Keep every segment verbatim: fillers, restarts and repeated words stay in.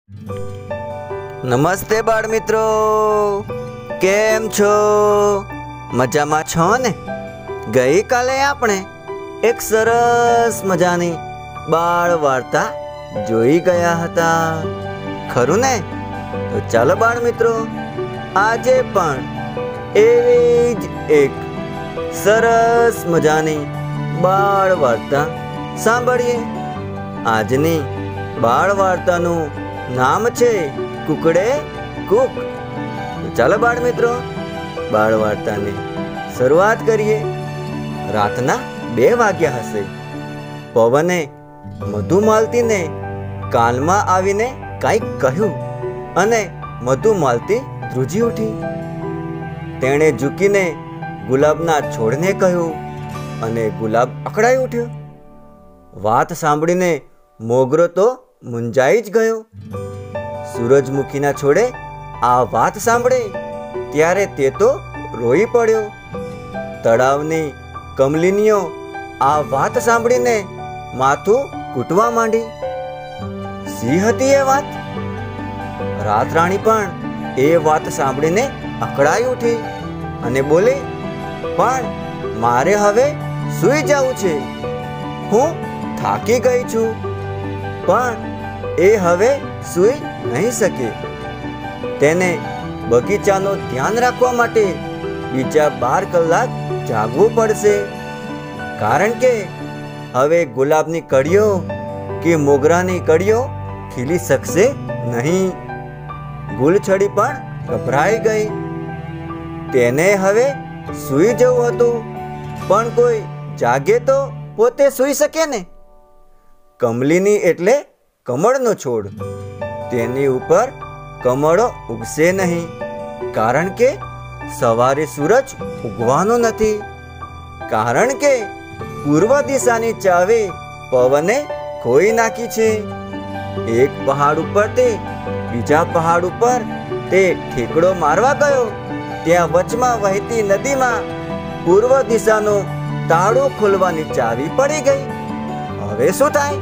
નમસ્તે બાળ મિત્રો, કેમ છો? મજામાં છો ને? ગઈકાલે આપણે એક સરસ મજાની બાળ વાર્તા જોઈ ગયા હતા, ખરું ને? તો ચાલો બાળ મિત્રો, આજે પણ એવી જ એક સરસ મજાની બાળ વાર્તા સાંભળીએ. આજની બાળ વાર્તાનું નામ છે કુકડે કુક. ચાલો બાળ મિત્રો, બાળ વાર્તાની શરૂઆત કરીએ. રાતના બે વાગ્યા હશે. પવને મધુમાલતીને કાનમાં આવીને કંઈક કહ્યું અને મધુમાલતી ધ્રુજી ઉઠી. તેણે ઝૂકીને ગુલાબના છોડને કહ્યું અને ગુલાબ અકળાઈ ઉઠ્યો. વાત સાંભળીને મોગરો તો મૂંઝાઈ જ ગયો. સૂરજમુખીના છોડે આ વાત સાંભળે ત્યારે તે તો રોઈ પડ્યો. તળાવની કમલિનીઓ આ વાત સાંભળીને માથું કૂટવા માંડી. શી હતી એ વાત? રાતરાણી પણ એ વાત સાંભળીને અકળાઈ ઉઠી અને બોલી, પણ મારે હવે સૂઈ જવું છે. હું થાકી ગઈ છું, પણ એ હવે સૂઈ નહીં શકે. તેને બગીચાનું ધ્યાન રાખવા માટે બીજા બાર કલાક જાગવું પડશે, કારણ કે હવે ગુલાબની કળીઓ કે મોગરાની કળીઓ ખીલી શકશે નહીં. ગુલછડી પણ ગભરાઈ ગઈ. તેને હવે સૂઈ જવું હતું, પણ કોઈ જાગે તો પોતે સૂઈ શકે ને. કમલિની એટલે કમળનો છોડ. તેની ઉપર કમળો ઉગશે નહીં, કારણ કે સવારે સૂરજ ઉગવાનો નથી. કારણ કે પૂર્વ દિશાની ચાવી પવને ખોઈ નાખી છે. એક પહાડ ઉપરથી બીજા પહાડ ઉપર તે ઠેકડો મારવા ગયો. ત્યાં વચમાં વહેતી નદીમાં પૂર્વ દિશાનું તાળું ખોલવાની ચાવી પડી ગઈ. હવે શું થાય?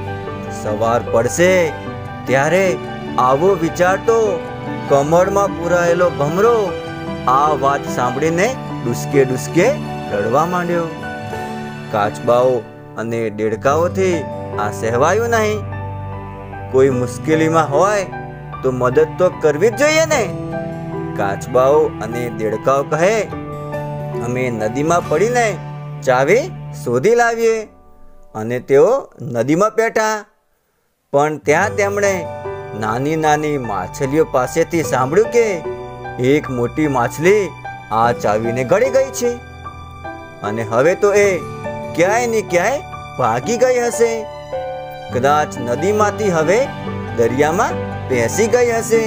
સવાર પડશે ત્યારે આવો વિચારતો કમળમાં પૂરાયેલો ભમરો આ વાત સાંભળીને ડૂસકે ડૂસકે રડવા માંડ્યો. કાચબાઓ અને દેડકાઓથી આ સહેવાયું નહીં. કોઈ મુશ્કેલીમાં હોય તો મદદ તો કરવી જ જોઈએ ને. કાચબાઓ અને દેડકાઓ કહે, અમે નદીમાં પડીને ચાવી શોધી લાવીએ. અને તેઓ નદીમાં બેઠા. પણ ત્યાં તેમણે નાની નાની માછલીઓ પાસેથી સાંભળ્યું કે એક મોટી માછલી આ ચાવીને ગળી ગઈ છે, અને હવે તો એ ક્યાંય ને ક્યાંય ભાગી ગઈ હશે. કદાચ નદીમાંથી હવે દરિયામાં બેસી ગઈ હશે.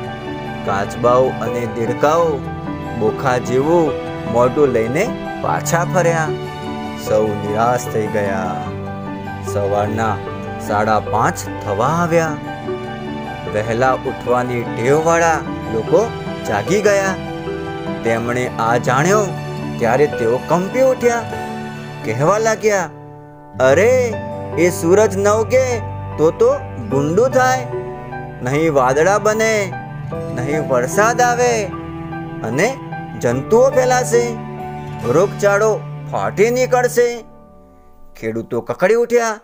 કાચબાઓ અને દેડકાઓ બોખા જેવું મોઢું લઈને પાછા ફર્યા. સૌ નિરાશ થઈ ગયા. સવારના સાડા પાંચ થવા આવ્યા. વહેલા ઉઠવાની ટેવવાળા લોકો જાગી ગયા. તેમણે આ જાણ્યો ત્યારે તેઓ કંપી ઉઠ્યા. કહેવા લાગ્યા, અરે એ સૂરજ ન ઉગે તો તો ગુંડું થાય, નહીં વાદળા બને, નહીં વરસાદ આવે, અને જંતુઓ ફેલાશે, રોગચાળો ફાટી નીકળશે. ખેડૂતો કકડી ઉઠ્યા.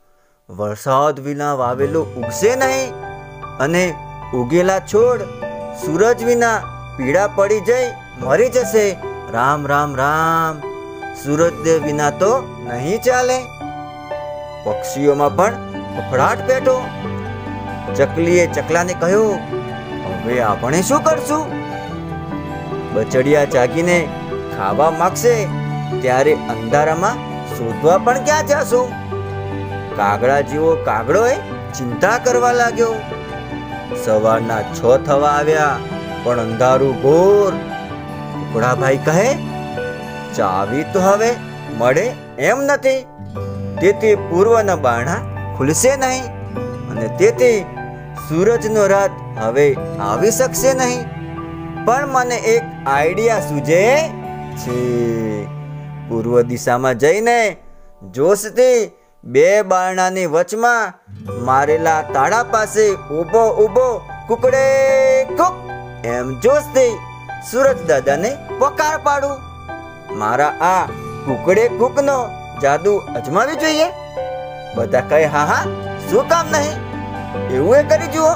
વરસાદ વિના વાવેલું ઉગશે નહીં, અને ઉગેલા છોડ સૂરજ વિના પીળા પડી જઈ મરી જશે. રામ રામ રામ, સૂરજદેવ વિના તો નહીં ચાલે. પક્ષીઓમાં પણ ફફડાટ પેટો. ચકલીએ ચકલાને કહ્યું, હવે આપણે શું કરશું? બચડિયા જાગીને ખાવા માંગશે ત્યારે અંધારામાં શોધવા પણ ક્યાં જશું? કાગડા જેવો કાગડોએ ચિંતા કરવા લાગ્યો. સવારના છ થવા આવ્યા, પણ અંધારું ઘોર. કુકડાભાઈ કહે, ચાવી તો હવે મળે એમ નથી, તેથી પૂર્વના બારણા ખુલશે નહીં, અને તેથી સૂરજનો રાત હવે આવી શકશે નહીં. પણ મને એક આઈડિયા સૂઝે છે. પૂર્વ દિશામાં જઈને જોશથી બે બારણાની વચમાં મારેલા તાળા પાસે ઊભો ઊભો કુકડે કુક એમ જોશથી સૂરજ દાદાને પોકાર પાડું. મારા આ કુકડે કુકનો જાદુ અજમાવી જોઈએ. બધા કહે હા હા, શું કામ નહીં, એવું એ કરી જુઓ.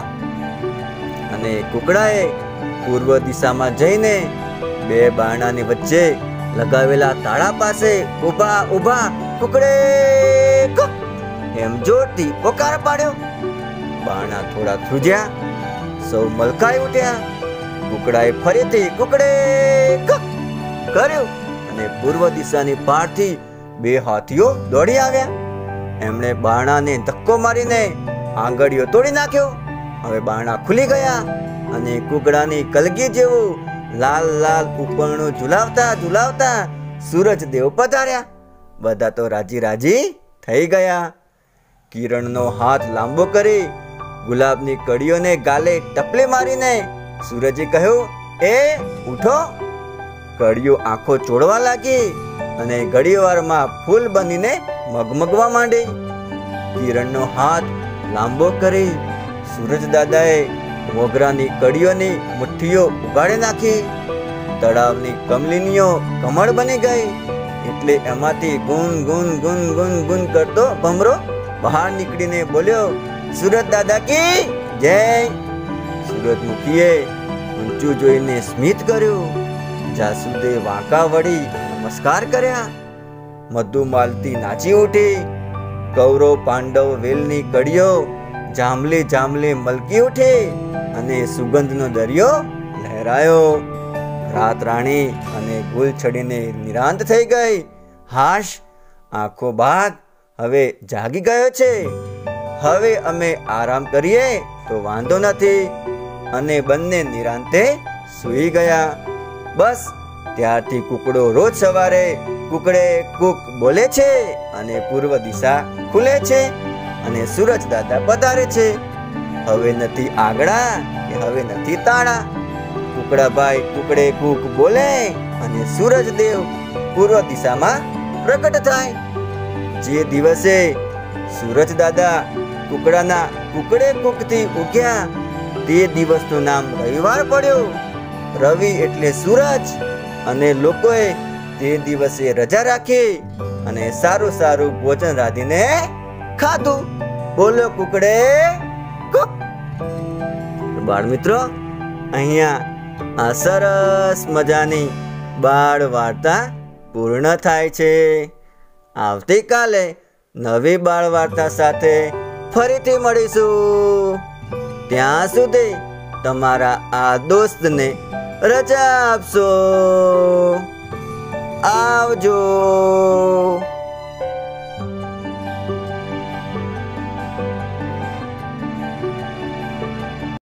અને કુકડાએ પૂર્વ દિશામાં જઈને બે બારણાની વચ્ચે લગાવેલા તાળા પાસે ઊભા ઊભા કુકડે કુક એમ જોરથી પોકાર પાડ્યો. બારણા થોડા ધ્રુજ્યા, સૌ મલકાઈ ઉઠ્યા. કુકડાએ ફરીથી કુકડે કુક કર્યું અને પૂર્વ દિશાની પારથી બે હાથીઓ દોડી આવ્યા. એમણે બારણાને ધક્કો મારીને આંગળીઓ તોડી નાખ્યો. હવે બારણા ખુલી ગયા અને કુકડાની કલગી જેવું લાલ લાલ ઉપરણું ઝુલાવતા ઝુલાવતા સૂરજ દેવ પધાર્યા. બધા તો રાજી રાજી થઈ ગયા. કિરણનો હાથ લાંબો કરી ગુલાબની કળીઓને ગાલે ટપલી મારીને સૂરજે કહ્યું, એ ઉઠો. કળીઓ આંખો ચોળવા લાગી અને ઘડીવારમાં ફૂલ બનીને મગમગવા માંડી. કિરણનો હાથ લાંબો કરી સૂરજ દાદાએ મોગરાની કળીઓની મુઠ્ઠીઓ ઉગાડી નાખી. તળાવની કમલિનીઓ કમળ બની ગઈ. એટલે એમાંથી ગુન ગુન ગુન ગુન ગુન કરતો ભમરો બહાર નીકળીને બોલ્યો, સૂરજ દાદા કી જય. સૂરજમુખીએ ઊંચું જોઈને સ્મિત કર્યું. જાસૂદે વાંકા વળી નમસ્કાર કર્યા. મધુમાલતી નાચી ઉઠી. કૌરવ પાંડવ વેલની કડીઓ જાંબલી જાંબલી મલકી ઉઠી અને સુગંધનો દરિયો લહેરાયો. રાત રાણી અને ગુલ છડીને નિરાંત થઈ ગઈ. હાશ, આંખો બાદ હવે જાગી ગયો છે. હવે અમે આરામ કરીએ તો વાંધો નથી. અને બંને નિરાંતે સૂઈ ગયા. બસ ત્યારથી કુકડો રોજ સવારે કુકડે કુક બોલે છે અને પૂર્વ દિશા ખુલે છે અને સૂરજ દાદા પધારે છે. હવે નથી આગડા કે હવે નથી તાળા. કુકડાભાઈ કુકડે કુક બોલે અને સૂરજ દેવ પૂર્વ દિશામાં પ્રગટ થાય. જે દિવસે સૂરજ દાદા કુકડાના કુકડે કુકથી ઉગ્યા તે દિવસનું નામ રવિવાર પડ્યો. રવિ એટલે સૂરજ. અને લોકોએ તે દિવસે રજા રાખી અને સારું સારું ભોજન રાંધીને ખાધું. બોલો કુકડે કુક. બાળ મિત્રો, અહીંયા આ સરસ મજાની બાળ વાર્તા પૂર્ણ થાય છે. આવતીકાલે નવી બાળ વાર્તા સાથે ફરીથી મળીશું. ત્યાં સુધી તમારા આ દોસ્તને રજા આપશો. આવજો.